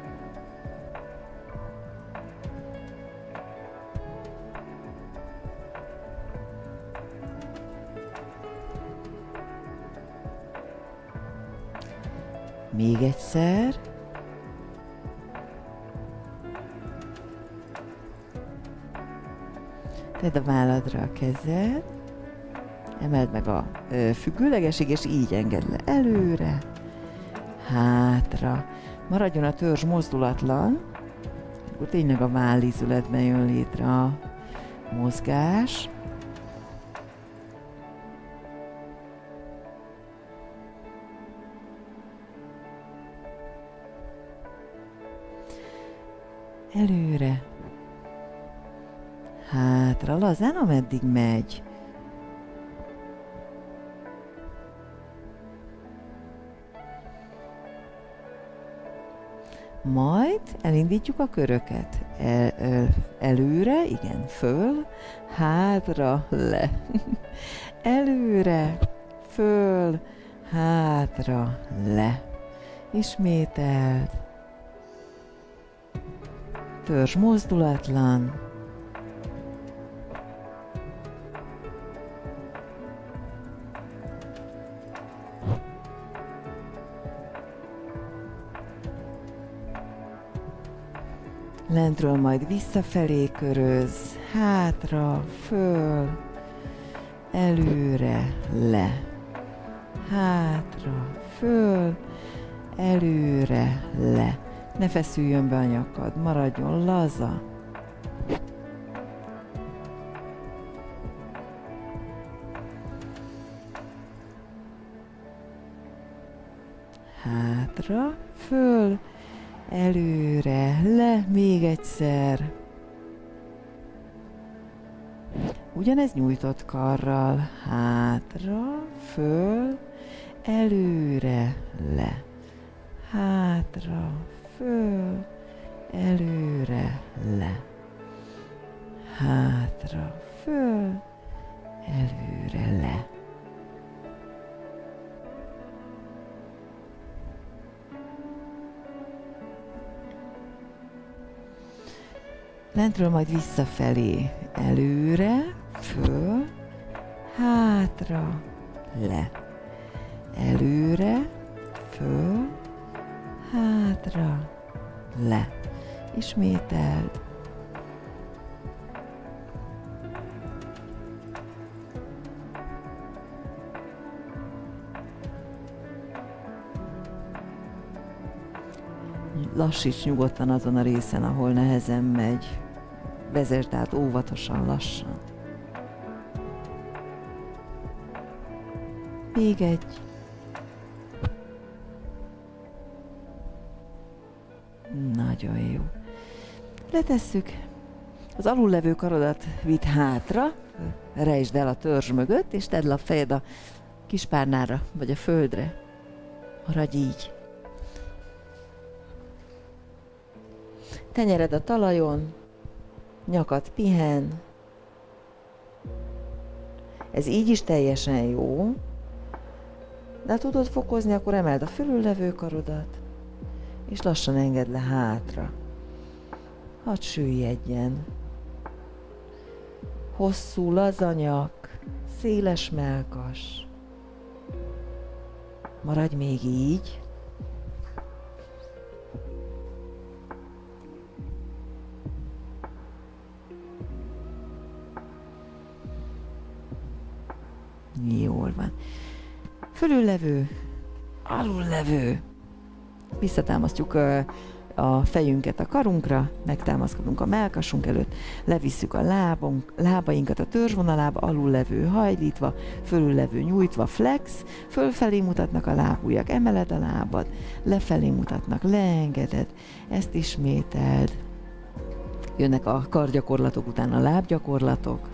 Még egyszer. Tedd a válladra a kezed, emeld meg a ö, függőlegesig, és így engedd le előre, hátra. Maradjon a törzs mozdulatlan, akkor tényleg a vállízületben jön létre a mozgás. Előre, hátra, lazán, ameddig megy. Majd elindítjuk a köröket. El, el, előre, igen, föl, hátra, le. Előre, föl, hátra, le. Ismételd. Törzs mozdulatlan. Lentről majd visszafelé köröz, hátra, föl, előre, le. Hátra, föl, előre, le. Ne feszüljön be a nyakad, maradjon laza. Hátra, föl, előre, le, még egyszer. Ugyanez nyújtott karral, hátra, föl, előre, le. Hátra, föl, előre, le. Hátra, föl, előre, le. Lentről majd visszafelé, előre, föl, hátra, le. Előre, föl, hátra, le. Ismételd. Lassíts nyugodtan azon a részen, ahol nehezen megy. Vezesd át óvatosan, lassan. Még egy. Nagyon jó. Letesszük. Az alullevő karodat vidd hátra, rejtsd el a törzs mögött, és tedd le a fejed a kispárnára, vagy a földre. Maradj így. Tenyered a talajon, nyakad pihen. Ez így is teljesen jó, de ha tudod fokozni, akkor emeld a fölüllevő karodat, és lassan engedd le hátra. Hadd süllyedjen. Hosszú, laza nyak, széles mellkas. Maradj még így. Jól van. Fölüllevő, alullevő. Visszatámasztjuk a, a fejünket a karunkra, megtámaszkodunk a mellkasunk előtt, levisszük a lábunk, lábainkat a törzsvonalába, alullevő hajlítva, fölüllevő nyújtva, flex, fölfelé mutatnak a lábujjak, emeled a lábad, lefelé mutatnak, leengeded, ezt ismételd. Jönnek a kargyakorlatok után a lábgyakorlatok.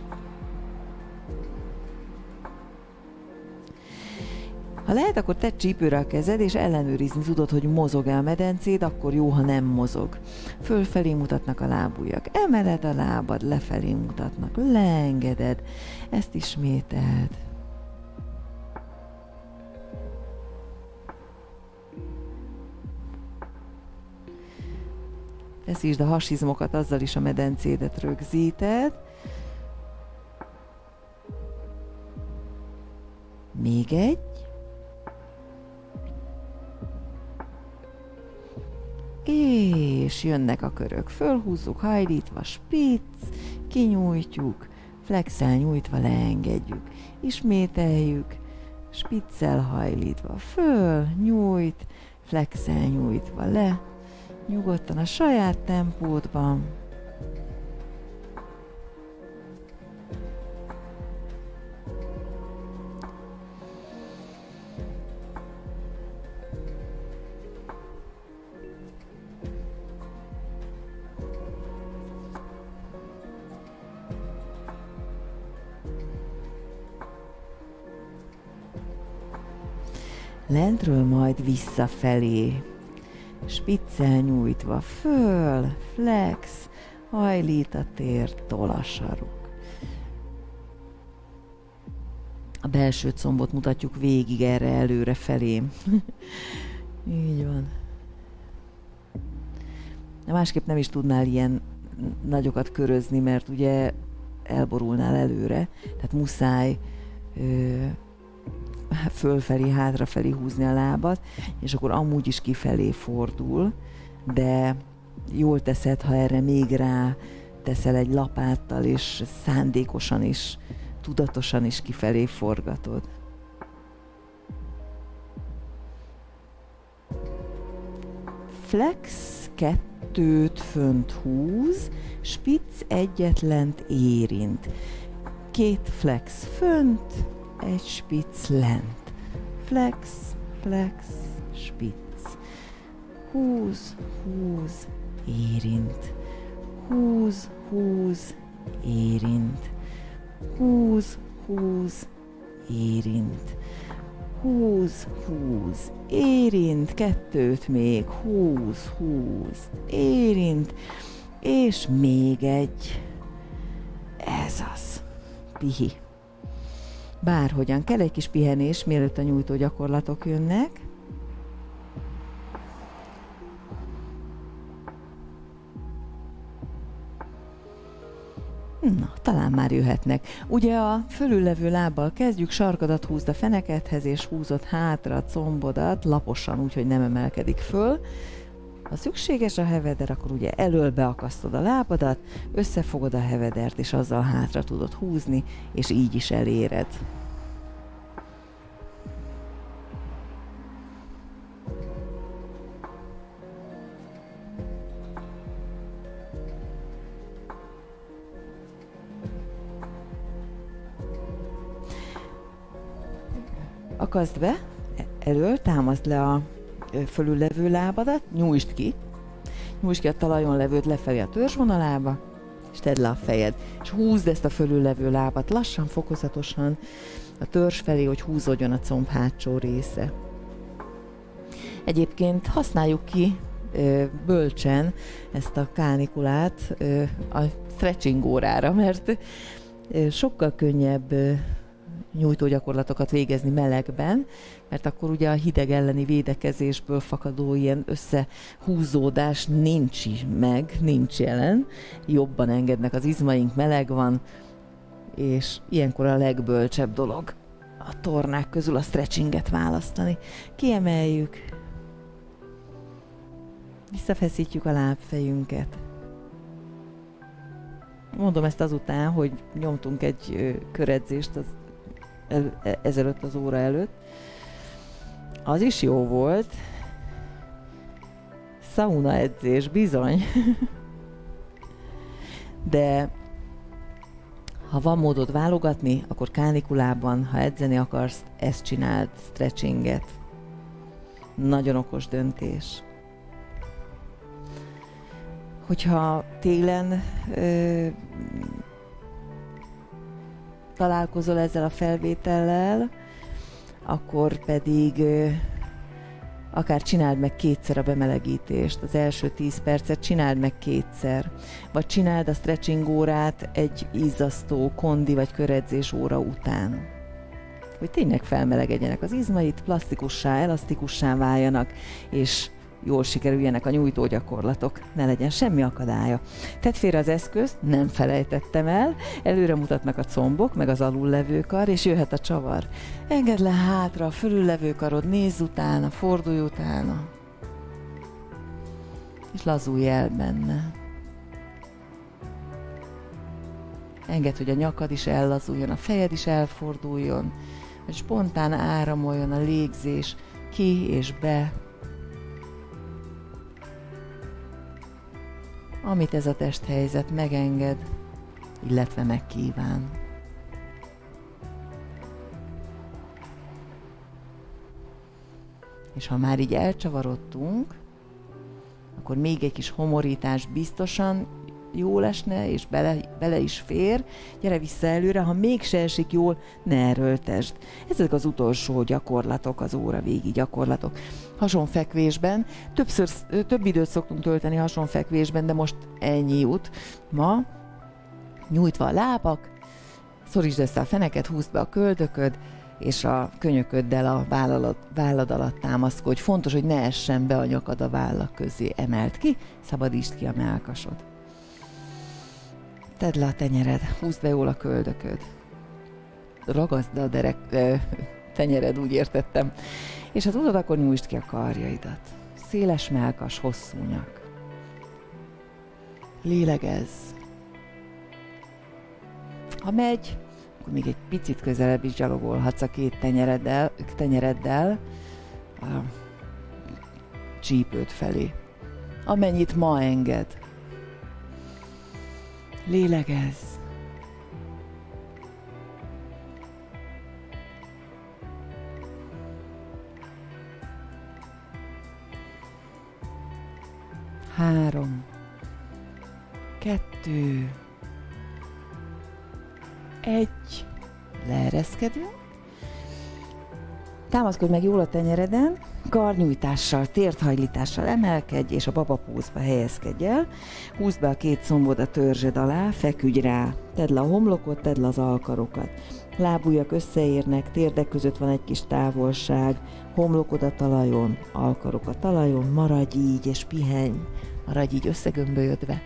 Ha lehet, akkor tedd csípőre a kezed, és ellenőrizni tudod, hogy mozog-e a medencéd, akkor jó, ha nem mozog. Fölfelé mutatnak a lábujjak, emeled a lábad, lefelé mutatnak, leengeded, ezt ismételd. Feszítsd a hasizmokat, azzal is a medencédet rögzíted. Még egy. És jönnek a körök. Fölhúzzuk, hajlítva, spitz, kinyújtjuk, flexel nyújtva, leengedjük. Ismételjük, spitzel hajlítva, föl, nyújt, flexel nyújtva le, nyugodtan a saját tempódban. Lentről majd visszafelé, spiccel nyújtva föl, flex, hajlít a tér, tol a sarok. A belső combot mutatjuk végig erre előre felé. Így van. Másképp nem is tudnál ilyen nagyokat körözni, mert ugye elborulnál előre, tehát muszáj ö, fölfelé, hátrafelé húzni a lábat, és akkor amúgy is kifelé fordul, de jól teszed, ha erre még rá teszel egy lapáttal, és szándékosan is, tudatosan is kifelé forgatod. Flex, kettőt fönt húz, spitz egyet lent érint. Két flex fönt, egy spitz lent. Flex, flex, spitz. Húz, húz, érint. Húz, húz, érint. Húz, húz, érint. Húz, húz, érint. Kettőt még. Húz, húz, érint. És még egy. Ez az. Pihi. Bárhogyan. Kell egy kis pihenés, mielőtt a nyújtó gyakorlatok jönnek. Na, talán már jöhetnek. Ugye a fölüllevő lábbal kezdjük, sarkadat húzd a fenekethez, és húzod hátra a combodat, laposan, úgyhogy nem emelkedik föl. Ha szükséges a heveder, akkor ugye elől beakasztod a lábadat, összefogod a hevedert, és azzal hátra tudod húzni, és így is eléred. Akaszd be, elől támaszd le a fölül levő lábadat, nyújtsd ki, nyújtsd ki a talajon levőt lefelé a törzsvonalába, és tedd le a fejed, és húzd ezt a fölül levő lábat lassan, fokozatosan a törzs felé, hogy húzódjon a comb hátsó része. Egyébként használjuk ki bölcsen ezt a kánikulát a stretching órára, mert sokkal könnyebb nyújtógyakorlatokat végezni melegben, mert akkor ugye a hideg elleni védekezésből fakadó ilyen összehúzódás nincs meg, nincs jelen, jobban engednek az izmaink, meleg van, és ilyenkor a legbölcsebb dolog a tornák közül a stretchinget választani. Kiemeljük, visszafeszítjük a lábfejünket. Mondom ezt azután, hogy nyomtunk egy köredzést az El, ezelőtt az óra előtt. Az is jó volt. Sauna edzés, bizony. De ha van módod válogatni, akkor kánikulában, ha edzeni akarsz, ezt csináld, stretchinget. Nagyon okos döntés. Hogyha télen ö, találkozol ezzel a felvétellel, akkor pedig ö, akár csináld meg kétszer a bemelegítést, az első tíz percet csináld meg kétszer, vagy csináld a stretching órát egy izzasztó kondi vagy köredzés óra után. Hogy tényleg felmelegedjenek az izmait, plastikussá, elasztikussá váljanak, és jól sikerüljenek a nyújtógyakorlatok, ne legyen semmi akadálya. Tedd félre az eszközt, nem felejtettem el, előre mutatnak a combok, meg az alullevő kar, és jöhet a csavar. Engedd le hátra a fölüllevő karod, nézz utána, fordulj utána, és lazulj el benne. Engedd, hogy a nyakad is ellazuljon, a fejed is elforduljon, hogy spontán áramoljon a légzés ki és be. amit ez a testhelyzet megenged, illetve megkíván. És ha már így elcsavarodtunk, akkor még egy kis homorítás biztosan jól esne, és bele, bele is fér. Gyere vissza előre, ha mégse esik jól, ne erőltesd. Ezek az utolsó gyakorlatok, az óra végi gyakorlatok. Hasonfekvésben, többször, több időt szoktunk tölteni hasonfekvésben, de most ennyi jut ma. Nyújtva a lábak, szorítsd össze a feneket, húzd be a köldököd, és a könyököddel a vállad, vállad alatt támaszkodj. Fontos, hogy ne essen be a nyakad a vállak közé. Emeld ki, szabadítsd ki a mellkasod. Tedd le a tenyered, húzd be jól a köldököd. Ragaszd a derek, eh, tenyered, úgy értettem. És ha tudod, akkor nyújtsd ki a karjaidat. Széles mellkas, hosszú nyak. Lélegezz. Ha megy, akkor még egy picit közelebb is gyalogolhatsz a két tenyereddel, tenyereddel a csípőd felé. Amennyit ma enged. Lélegezz. Három, kettő, egy, leereszkedünk. Támaszkodj meg jól a tenyereden, karnyújtással, térthajlítással emelkedj, és a babapózba helyezkedj el. Húzd be a két combod a törzsed alá, feküdj rá. Tedd le a homlokot, tedd le az alkarokat. Lábujjak összeérnek, térdek között van egy kis távolság, homlokod a talajon, alkarok a talajon, maradj így és pihenj, maradj így összegömbölyödve.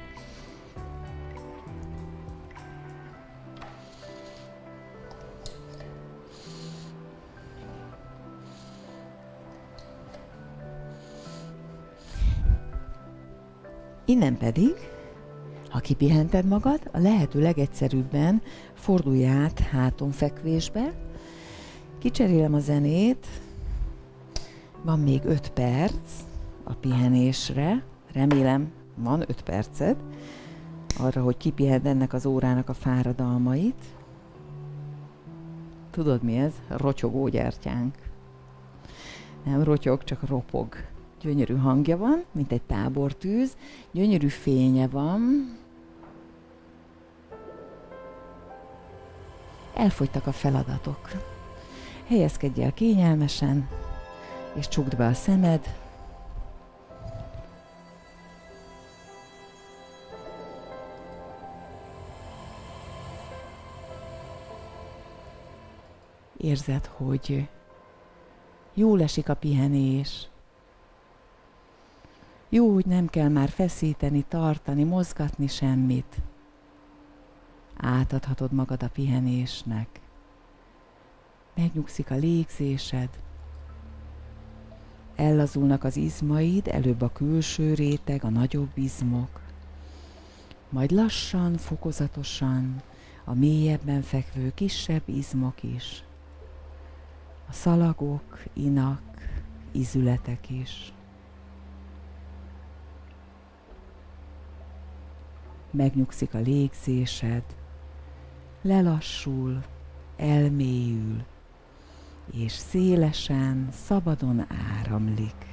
Innen pedig, ha kipihented magad, a lehető legegyszerűbben fordulj át hátonfekvésbe, kicserélem a zenét, van még öt perc a pihenésre, remélem van öt perced, arra, hogy kipihend ennek az órának a fáradalmait. Tudod mi ez? Rotyogó gyertyánk. Nem rotyog, csak ropog. Gyönyörű hangja van, mint egy tábortűz, gyönyörű fénye van. Elfogytak a feladatok. Helyezkedj el kényelmesen, és csukd be a szemed. Érzed, hogy jól esik a pihenés. Jó, hogy nem kell már feszíteni, tartani, mozgatni semmit. Átadhatod magad a pihenésnek. Megnyugszik a légzésed. Ellazulnak az izmaid, előbb a külső réteg, a nagyobb izmok. Majd lassan, fokozatosan a mélyebben fekvő kisebb izmok is. A szalagok, inak, izületek is. Megnyugszik a légzésed, lelassul, elmélyül, és szélesen, szabadon áramlik.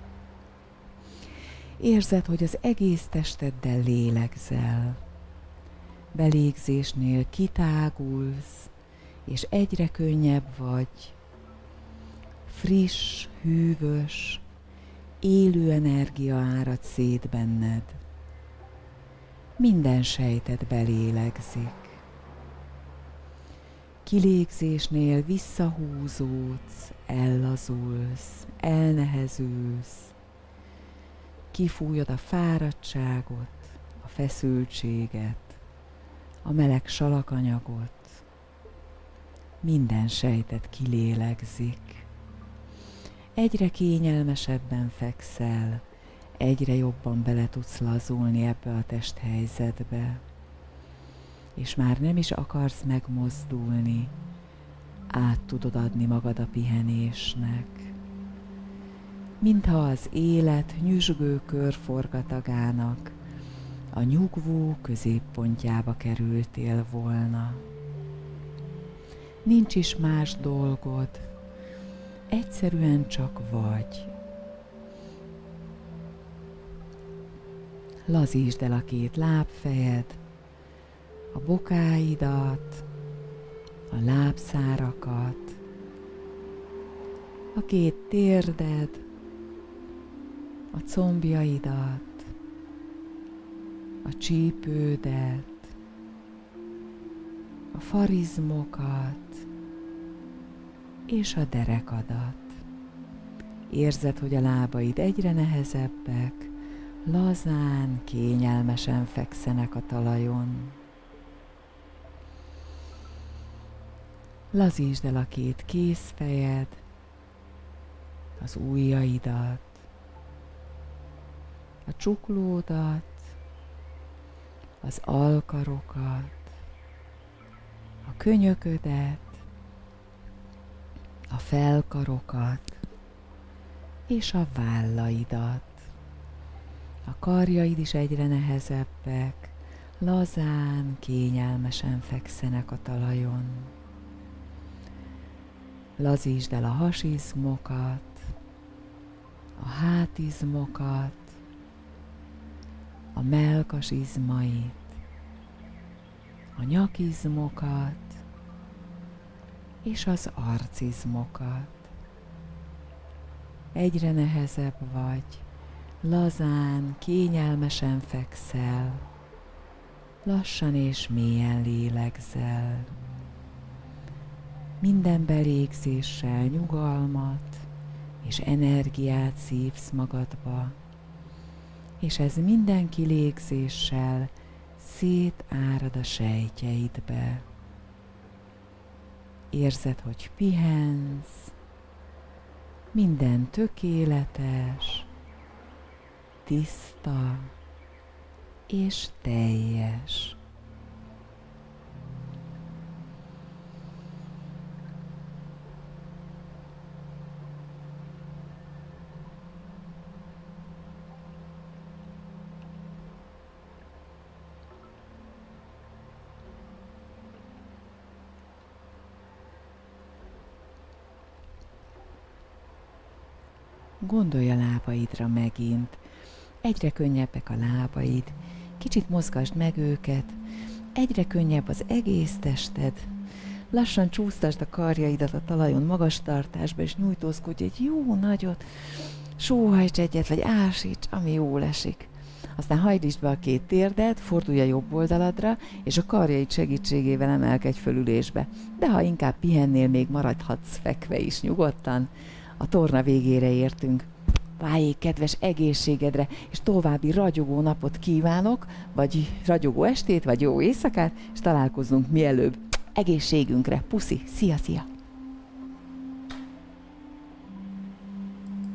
Érzed, hogy az egész testeddel lélegzel. Belégzésnél kitágulsz, és egyre könnyebb vagy. Friss, hűvös, élő energia árad szét benned. Minden sejted belélegzik. Kilégzésnél visszahúzódsz, ellazulsz, elnehezülsz. Kifújod a fáradtságot, a feszültséget, a meleg salakanyagot. Minden sejted kilélegzik. Egyre kényelmesebben fekszel, egyre jobban bele tudsz lazulni ebbe a testhelyzetbe, és már nem is akarsz megmozdulni, át tudod adni magad a pihenésnek. Mintha az élet nyüzsgő körforgatagának a nyugvó középpontjába kerültél volna. Nincs is más dolgod, egyszerűen csak vagy. Lazítsd el a két lábfejed, a bokáidat, a lábszárakat, a két térded, a combjaidat, a csípődet, a farizmokat és a derekadat. Érzed, hogy a lábaid egyre nehezebbek, lazán, kényelmesen fekszenek a talajon. Lazítsd el a két kézfejed, az ujjaidat, a csuklódat, az alkarokat, a könyöködet, a felkarokat és a vállaidat. A karjaid is egyre nehezebbek, lazán, kényelmesen fekszenek a talajon. Lazítsd el a hasizmokat, a hátizmokat, a mellkas izmait, a nyakizmokat és az arcizmokat. Egyre nehezebb vagy, lazán, kényelmesen fekszel, lassan és mélyen lélegzel. Minden belégzéssel nyugalmat és energiát szívsz magadba, és ez minden kilégzéssel szétárad a sejtjeidbe. Érzed, hogy pihensz, minden tökéletes, tiszta és teljes. Gondolj a lábaidra megint. Egyre könnyebbek a lábaid, kicsit mozgasd meg őket, egyre könnyebb az egész tested. Lassan csúsztasd a karjaidat a talajon magas tartásba, és nyújtózkodj egy jó nagyot, sóhajts egyet, vagy ásíts, ami jól esik. Aztán hajlítsd be a két térdet, fordulj a jobb oldaladra, és a karjaid segítségével emelkedj fölülésbe. De ha inkább pihennél, még maradhatsz fekve is nyugodtan. A torna végére értünk. Váljék kedves egészségedre, és további ragyogó napot kívánok, vagy ragyogó estét, vagy jó éjszakát, és találkozzunk mielőbb. Egészségünkre. Puszi, szia, szia!